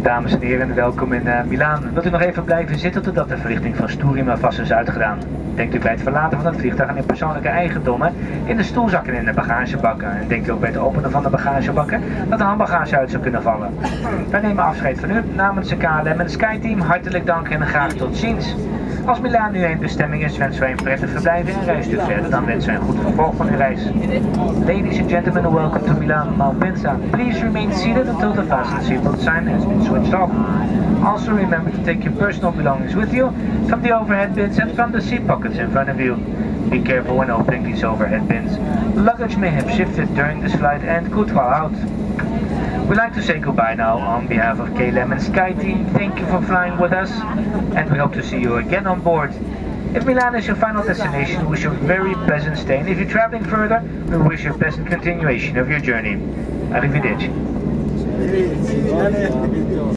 Dames en heren, welkom in Milaan. Wilt u nog even blijven zitten totdat de verlichting van Stoerima vast is uitgedaan? Denkt u bij het verlaten van het vliegtuig aan uw persoonlijke eigendommen in de stoelzakken en in de bagagebakken? En denkt u ook bij het openen van de bagagebakken dat de handbagage uit zou kunnen vallen? Wij nemen afscheid van u namens de KLM en SkyTeam. Hartelijk dank en graag tot ziens. Als Milaan nu een bestemming is, wensen wij een prettig verblijf en reist u verder. Dan wensen wij een goed vervolg van uw reis. Ladies and gentlemen, welcome to Milan Malpensa. Please remain seated until the fasten seatbelt sign has been switched off. Also remember to take your personal belongings with you from the overhead bins and from the seat pockets in front of you. Be careful when opening these overhead bins. Luggage may have shifted during this flight and could fall out. We'd like to say goodbye now on behalf of KLM and SkyTeam. Thank you for flying with us and we hope to see you again on board. If Milan is your final destination, we wish you a very pleasant stay, and if you're traveling further, we wish you a pleasant continuation of your journey. Arrivederci.